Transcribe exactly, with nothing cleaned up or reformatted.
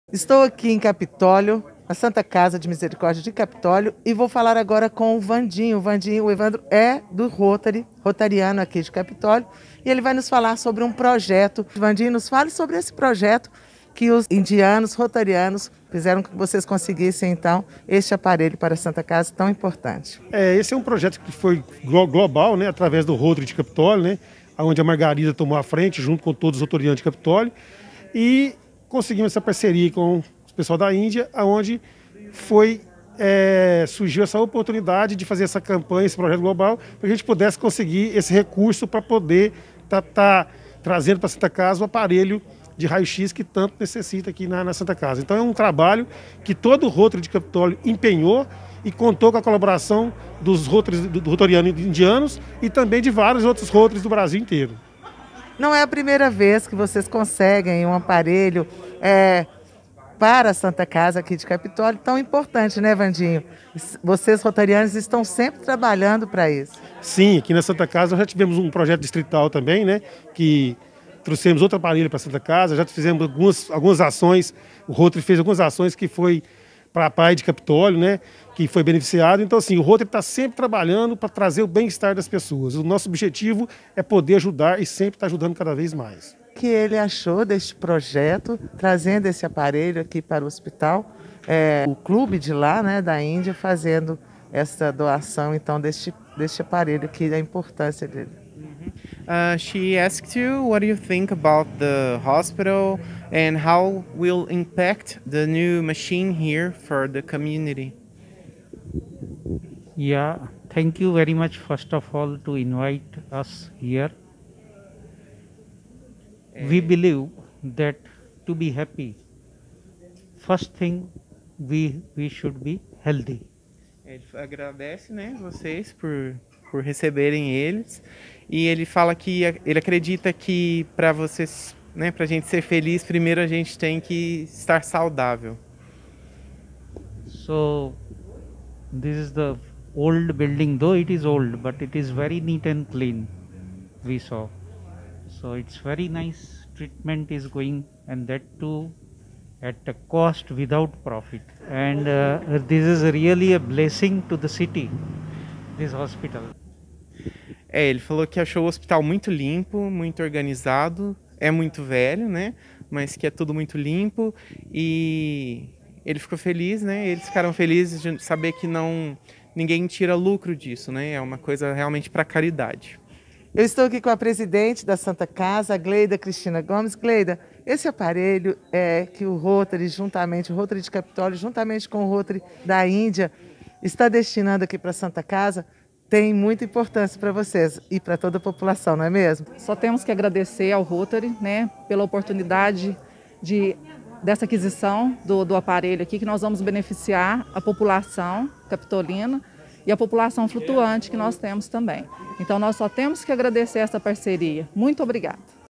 Estou aqui em Capitólio, na Santa Casa de Misericórdia de Capitólio, e vou falar agora com o Vandinho. O Vandinho, o Evandro é do Rotary, rotariano aqui de Capitólio, e ele vai nos falar sobre um projeto. Vandinho, nos fale sobre esse projeto que os indianos, rotarianos, fizeram com que vocês conseguissem, então, este aparelho para a Santa Casa tão importante. É, esse é um projeto que foi global, né, através do Rotary de Capitólio, né, onde a Margarida tomou a frente, junto com todos os rotarianos de Capitólio, e conseguimos essa parceria com o pessoal da Índia, onde foi, é, surgiu essa oportunidade de fazer essa campanha, esse projeto global, para que a gente pudesse conseguir esse recurso para poder estar tá, tá, trazendo para a Santa Casa o aparelho de raio-x que tanto necessita aqui na, na Santa Casa. Então é um trabalho que todo o Rotary de Capitólio empenhou e contou com a colaboração dos Rotaries, do, do rotoriano indianos e também de vários outros Rotaries do Brasil inteiro. Não é a primeira vez que vocês conseguem um aparelho é, para a Santa Casa aqui de Capitólio, tão importante, né, Vandinho? Vocês, rotarianos, estão sempre trabalhando para isso. Sim, aqui na Santa Casa nós já tivemos um projeto distrital também, né, que trouxemos outro aparelho para a Santa Casa, já fizemos algumas, algumas ações, o Rotary fez algumas ações que foi para a Praia de Capitólio, né, que foi beneficiado. Então, assim, o Rotary está sempre trabalhando para trazer o bem-estar das pessoas. O nosso objetivo é poder ajudar e sempre estar tá ajudando cada vez mais. O que ele achou deste projeto, trazendo esse aparelho aqui para o hospital, é, o clube de lá, né, da Índia, fazendo essa doação, então, deste, deste aparelho aqui, da importância dele. Uh, she asked you what do you think about the hospital and how will impact the new machine here for the community. Yeah, thank you very much first of all to invite us here. We believe that to be happy, first thing we we should be healthy. Ele agradece, né, vocês por por receberem eles, e ele fala que ele acredita que para vocês, né, para a gente ser feliz, primeiro a gente tem que estar saudável. So this is the old building, though it is old, but it is very neat and clean, we saw. So it's very nice treatment is going, and that too at a cost without profit. And uh, this is really a blessing to the city, this hospital. É, ele falou que achou o hospital muito limpo, muito organizado, é muito velho, né, mas que é tudo muito limpo, e ele ficou feliz, né, eles ficaram felizes de saber que não, ninguém tira lucro disso, né, é uma coisa realmente para caridade. Eu estou aqui com a presidente da Santa Casa, a Gleida Cristina Gomes. Gleida, esse aparelho é que o Rotary, juntamente, o Rotary de Capitólio, juntamente com o Rotary da Índia, está destinando aqui para a Santa Casa, tem muita importância para vocês e para toda a população, não é mesmo? Só temos que agradecer ao Rotary, né, pela oportunidade de, dessa aquisição do, do aparelho aqui, que nós vamos beneficiar a população capitolina e a população flutuante que nós temos também. Então nós só temos que agradecer essa parceria. Muito obrigada.